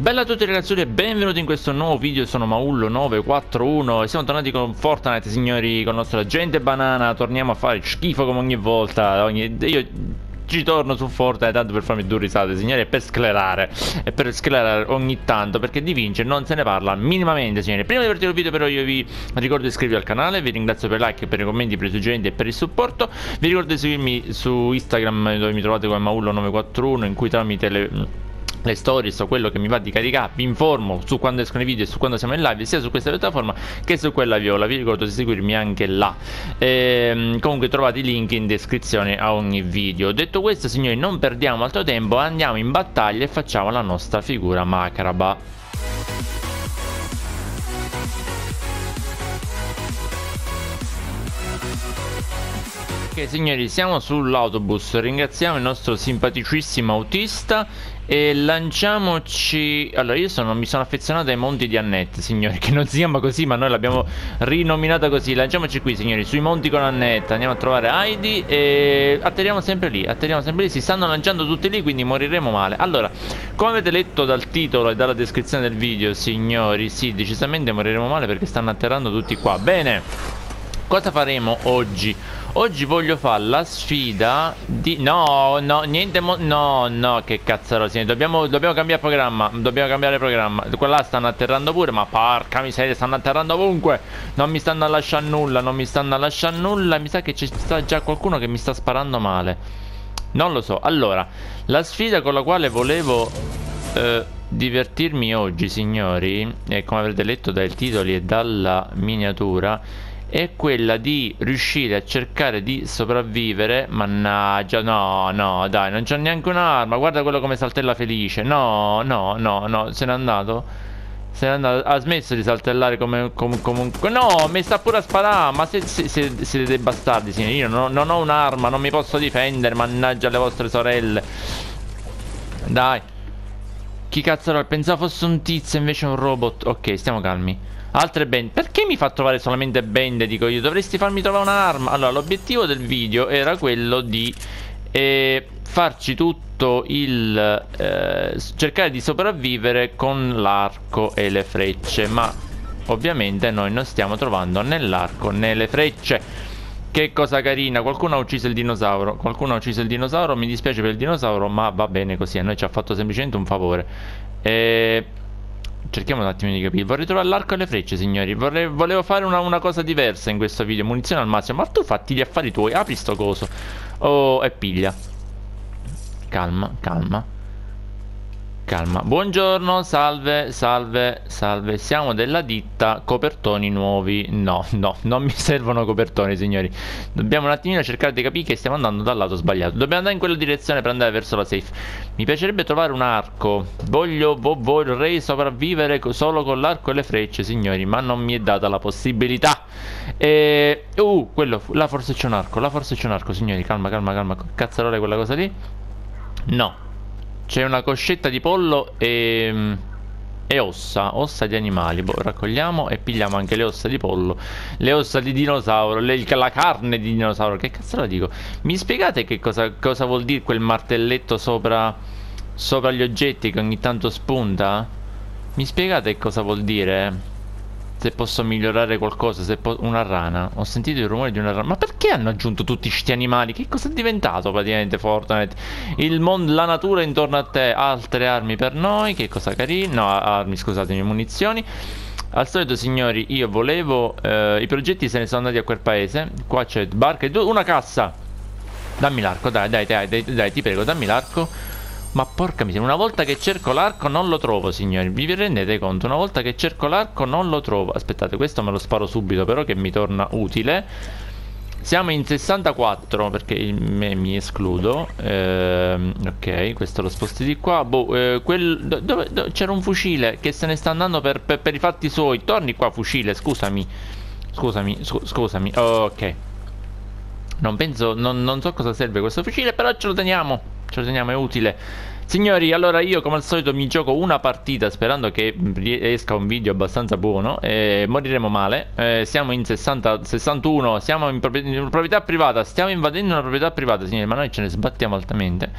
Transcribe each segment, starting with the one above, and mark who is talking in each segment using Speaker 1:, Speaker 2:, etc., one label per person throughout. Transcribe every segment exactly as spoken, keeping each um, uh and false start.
Speaker 1: Bella a tutti ragazzi e benvenuti in questo nuovo video. Sono Maullo nove quattro uno e siamo tornati con Fortnite, signori, con il nostro agente banana. Torniamo a fare schifo come ogni volta. ogni... Io ci torno su Fortnite tanto per farmi due risate, signori, e per sclerare. E per sclerare ogni tanto, perché di vincere non se ne parla minimamente, signori. Prima di partire il video però io vi ricordo di iscrivervi al canale. Vi ringrazio per i like, per i commenti, per i suggerimenti e per il supporto. Vi ricordo di seguirmi su Instagram, dove mi trovate come Maullo nove quattro uno, in cui tramite le... le stories o quello che mi va di caricare vi informo su quando escono i video e su quando siamo in live, sia su questa piattaforma che su quella viola. Vi ricordo di seguirmi anche là. E, comunque trovate i link in descrizione a ogni video. Detto questo, signori, non perdiamo altro tempo, andiamo in battaglia e facciamo la nostra figura macraba. Ok signori, siamo sull'autobus, ringraziamo il nostro simpaticissimo autista e lanciamoci. Allora, io sono, mi sono affezionato ai monti di Annette, signori, che non si chiama così ma noi l'abbiamo rinominata così. Lanciamoci qui, signori, sui monti con Annette. Andiamo a trovare Heidi e atterriamo sempre lì, atterriamo sempre lì. Si stanno lanciando tutti lì, quindi moriremo male. Allora, come avete letto dal titolo e dalla descrizione del video, signori, sì, decisamente moriremo male perché stanno atterrando tutti qua. Bene, cosa faremo oggi? Oggi voglio fare la sfida di... No, no, niente mo... No, no, che cazzaro, signori. Dobbiamo, dobbiamo cambiare programma. Dobbiamo cambiare programma. Qua là stanno atterrando pure, ma porca miseria, stanno atterrando ovunque. Non mi stanno a lasciare nulla, non mi stanno a lasciare nulla. Mi sa che ci sta già qualcuno che mi sta sparando male. Non lo so. Allora, la sfida con la quale volevo eh, divertirmi oggi, signori, e come avrete letto dai titoli e dalla miniatura, è quella di riuscire a cercare di sopravvivere. Mannaggia, no, no, dai, non c'ho neanche un'arma. Guarda quello come saltella felice. No, no, no, no, se n'è andato. Se n'è andato, ha smesso di saltellare come, come, comunque. No, mi sta pure a sparare. Ma se, se, se siete dei bastardi, signori. Io non, non ho un'arma, non mi posso difendere. Mannaggia le vostre sorelle. Dai. Chi cazzo era? Pensavo fosse un tizio, invece un robot. Ok, stiamo calmi. Altre bende. Perché mi fa trovare solamente bende, dico io? Dovresti farmi trovare un'arma. Allora, l'obiettivo del video era quello di eh, farci tutto il eh, cercare di sopravvivere con l'arco e le frecce. Ma ovviamente noi non stiamo trovando né l'arco né le frecce. Che cosa carina. Qualcuno ha ucciso il dinosauro. Qualcuno ha ucciso il dinosauro. Mi dispiace per il dinosauro, ma va bene così. A noi ci ha fatto semplicemente un favore. E... cerchiamo un attimo di capire. Vorrei trovare l'arco e le frecce, signori. Vorrei, volevo fare una, una cosa diversa in questo video. Munizione al massimo. Ma tu fatti gli affari tuoi. Apri sto coso. Oh, e piglia. Calma, calma. Calma. Buongiorno, salve, salve, salve. Siamo della ditta Copertoni Nuovi. No, no, non mi servono copertoni, signori. Dobbiamo un attimino cercare di capire che stiamo andando dal lato sbagliato. Dobbiamo andare in quella direzione per andare verso la safe. Mi piacerebbe trovare un arco. Voglio, vo, vorrei sopravvivere solo con l'arco e le frecce, signori, ma non mi è data la possibilità. E... Uh, quello, là forse c'è un arco, là forse c'è un arco, signori. Calma, calma, calma. Cazzarole quella cosa lì. No. C'è una coscetta di pollo e, e ossa, ossa di animali. Boh, raccogliamo e pigliamo anche le ossa di pollo, le ossa di dinosauro, le, la carne di dinosauro. Che cazzo la dico? Mi spiegate che cosa, cosa vuol dire quel martelletto sopra, sopra gli oggetti che ogni tanto spunta? Mi spiegate cosa vuol dire? Se posso migliorare qualcosa, se po una rana. Ho sentito il rumore di una rana. Ma perché hanno aggiunto tutti questi animali? Che cosa è diventato praticamente Fortnite? Il mondo, la natura intorno a te. Altre armi per noi. Che cosa carina. No, armi, scusatemi, munizioni. Al solito, signori, io volevo eh, i progetti se ne sono andati a quel paese. Qua c'è barca e una cassa. Dammi l'arco, dai, dai, dai, dai, dai, ti prego, dammi l'arco. Ma porca miseria, una volta che cerco l'arco non lo trovo, signori. Vi rendete conto? Una volta che cerco l'arco non lo trovo. Aspettate, questo me lo sparo subito, però, che mi torna utile. Siamo in sessantaquattro, perché me mi escludo. ehm, Ok, questo lo sposti di qua. Boh, eh, quel, dove, dove, c'era un fucile che se ne sta andando per, per, per i fatti suoi. Torni qua, fucile, scusami. Scusami, scu scusami. Oh, ok. Non penso, non, non so cosa serve questo fucile, però ce lo teniamo. Ce lo teniamo, è utile. Signori, allora io come al solito mi gioco una partita sperando che esca un video abbastanza buono. eh, Moriremo male. eh, Siamo in sessanta, sessantuno. Siamo in, propri in proprietà privata. Stiamo invadendo una proprietà privata, signori, ma noi ce ne sbattiamo altamente.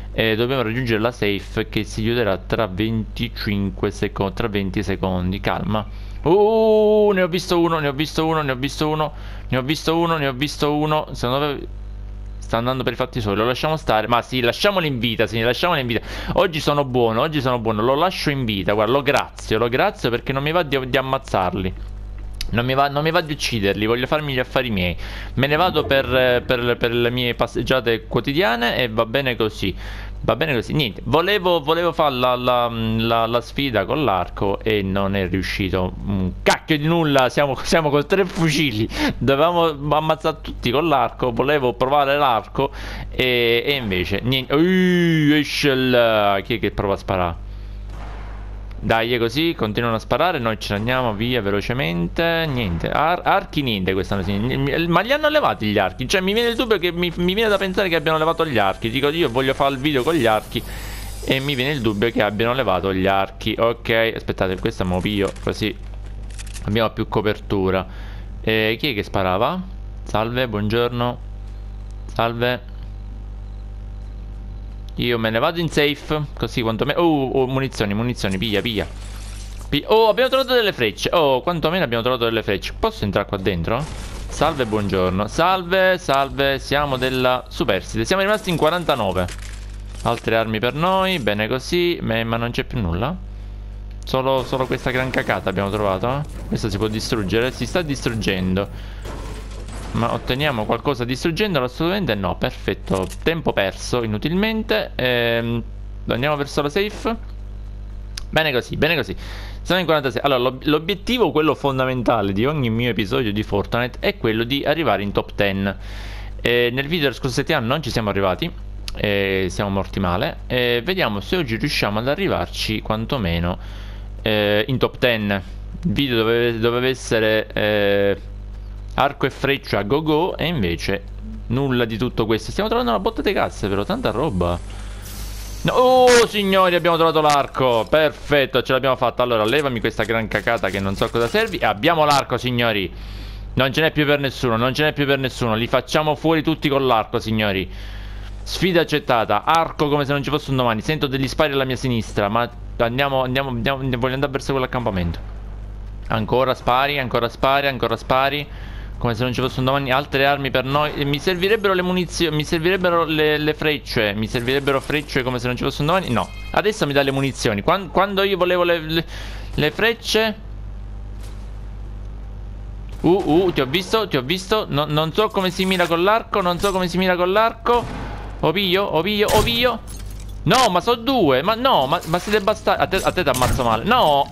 Speaker 1: E dobbiamo raggiungere la safe che si chiuderà tra venticinque secondi, tra venti secondi. Calma. Uh, ne ho visto uno, ne ho visto uno, ne ho visto uno, ne ho visto uno, ne ho visto uno. Secondo me sta andando per i fatti suoi, lo lasciamo stare. Ma sì, lasciamolo in vita, sì, lasciamolo in vita. Oggi sono buono, oggi sono buono, lo lascio in vita. Guarda, lo grazio, lo grazio perché non mi va di, di ammazzarli. Non mi, va, non mi va di ucciderli, voglio farmi gli affari miei. Me ne vado per, per, per le mie passeggiate quotidiane e va bene così. Va bene così, niente. Volevo, volevo fare la, la, la, la sfida con l'arco e non è riuscito. Un cacchio di nulla, siamo, siamo con tre fucili. Dovevamo ammazzare tutti con l'arco. Volevo provare l'arco e, e invece niente. Uh, esce il... Chi è che prova a sparare? Dai, è così, continuano a sparare, noi ce ne andiamo via velocemente. Niente, Ar archi niente quest'anno. Ma li hanno levati gli archi? Cioè mi viene il dubbio che mi, mi viene da pensare che abbiano levato gli archi. Dico, io voglio fare il video con gli archi e mi viene il dubbio che abbiano levato gli archi. Ok, aspettate, questo è mopio, così abbiamo più copertura. E chi è che sparava? Salve, buongiorno. Salve. Io me ne vado in safe, così quantomeno... Oh, oh, munizioni, munizioni, piglia, piglia, piglia. Oh, abbiamo trovato delle frecce. Oh, quantomeno abbiamo trovato delle frecce. Posso entrare qua dentro? Salve, buongiorno. Salve, salve, siamo della superstite. Siamo rimasti in quarantanove. Altre armi per noi, bene così. Ma non c'è più nulla? Solo, solo questa gran cacata abbiamo trovato? Questa si può distruggere? Si sta distruggendo. Ma otteniamo qualcosa distruggendolo? Assolutamente no, perfetto. Tempo perso inutilmente. ehm, Andiamo verso la safe. Bene così, bene così. Siamo in quarantasei. Allora, l'obiettivo, quello fondamentale di ogni mio episodio di Fortnite, è quello di arrivare in top dieci. eh, Nel video della scorsa settimana non ci siamo arrivati, eh, siamo morti male. eh, Vediamo se oggi riusciamo ad arrivarci quantomeno eh, in top dieci. Il video doveva, doveva essere... Eh, arco e freccia a go go e invece nulla di tutto questo. Stiamo trovando una botta di cazze però, tanta roba. No. Oh signori, abbiamo trovato l'arco. Perfetto, ce l'abbiamo fatta. Allora levami questa gran cacata che non so cosa servi. E abbiamo l'arco signori. Non ce n'è più per nessuno, non ce n'è più per nessuno. Li facciamo fuori tutti con l'arco signori. Sfida accettata. Arco come se non ci fosse un domani. Sento degli spari alla mia sinistra. Ma andiamo, andiamo, andiamo. Voglio andare verso quell'accampamento. Ancora spari, ancora spari, ancora spari. Come se non ci fosse un domani. Altre armi per noi. Mi servirebbero le munizioni. Mi servirebbero le, le frecce. Mi servirebbero frecce come se non ci fosse un domani. No. Adesso mi dà le munizioni. Quando, quando io volevo le, le, le frecce. Uh uh ti ho visto. Ti ho visto. No, non so come si mira con l'arco. Non so come si mira con l'arco. Ovio, ovio, ovio. No, ma sono due. Ma no, ma, ma siete bastardi. A te, a te ti ammazzo male. No.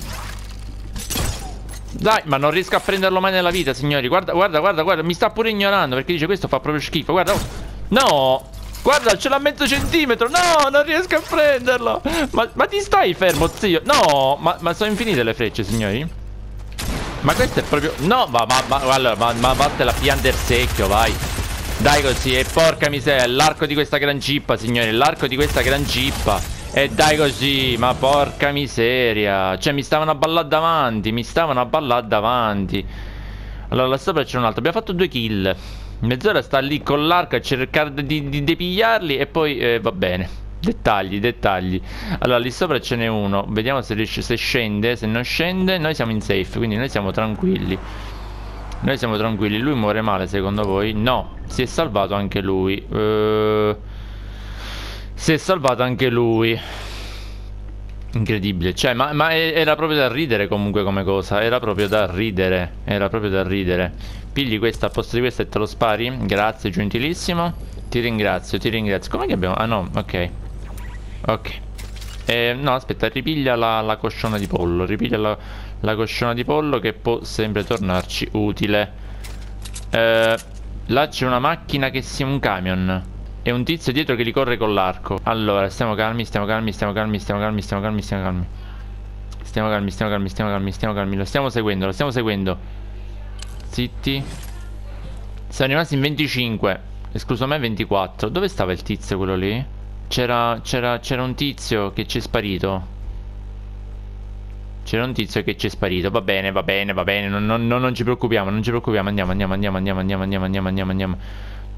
Speaker 1: Dai, ma non riesco a prenderlo mai nella vita, signori. Guarda, guarda, guarda, guarda. Mi sta pure ignorando perché dice questo fa proprio schifo. Guarda, oh. No. Guarda, ce l'ha a mezzo centimetro. No, non riesco a prenderlo. Ma, ma ti stai fermo, zio? No, ma, ma sono infinite le frecce, signori. Ma questo è proprio... No, ma, ma, ma, allora, ma, ma vattela a piantare secchio, vai. Dai così, e porca miseria. L'arco di questa gran cippa, signori. L'arco di questa gran cippa. E dai così, ma porca miseria. Cioè mi stavano a ballare davanti. Mi stavano a ballare davanti. Allora là sopra c'è un altro. Abbiamo fatto due kill. Mezz'ora sta lì con l'arco a cercare di, di depigliarli. E poi eh, va bene. Dettagli, dettagli. Allora lì sopra ce n'è uno. Vediamo se riesce, se scende. Se non scende noi siamo in safe. Quindi noi siamo tranquilli. Noi siamo tranquilli. Lui muore male secondo voi? No, si è salvato anche lui. Ehm Si è salvato anche lui. Incredibile. Cioè ma, ma era proprio da ridere comunque come cosa. Era proprio da ridere. Era proprio da ridere. Pigli questa a posto di questa e te lo spari. Grazie, gentilissimo. Ti ringrazio, ti ringrazio. Com'è che abbiamo... Ah no, ok. Ok. eh, No, aspetta, ripiglia la, la cosciona di pollo. Ripiglia la, la cosciona di pollo che può sempre tornarci utile. eh, Là c'è una macchina che sia un camion. E un tizio dietro che li corre con l'arco. Allora, stiamo calmi, stiamo calmi, stiamo calmi, stiamo calmi, stiamo calmi, stiamo calmi. Stiamo calmi, stiamo calmi, stiamo calmi, stiamo calmi. Lo stiamo seguendo, lo stiamo seguendo. Zitti. Siamo rimasti in venticinque. Escluso me ventiquattro. Dove stava il tizio quello lì? C'era, c'era, c'era un tizio che ci è sparito. C'era un tizio che ci è sparito. Va bene, va bene, va bene. Non, non, non ci preoccupiamo, non ci preoccupiamo. Andiamo, andiamo, andiamo, andiamo, andiamo, andiamo, andiamo, andiamo, andiamo.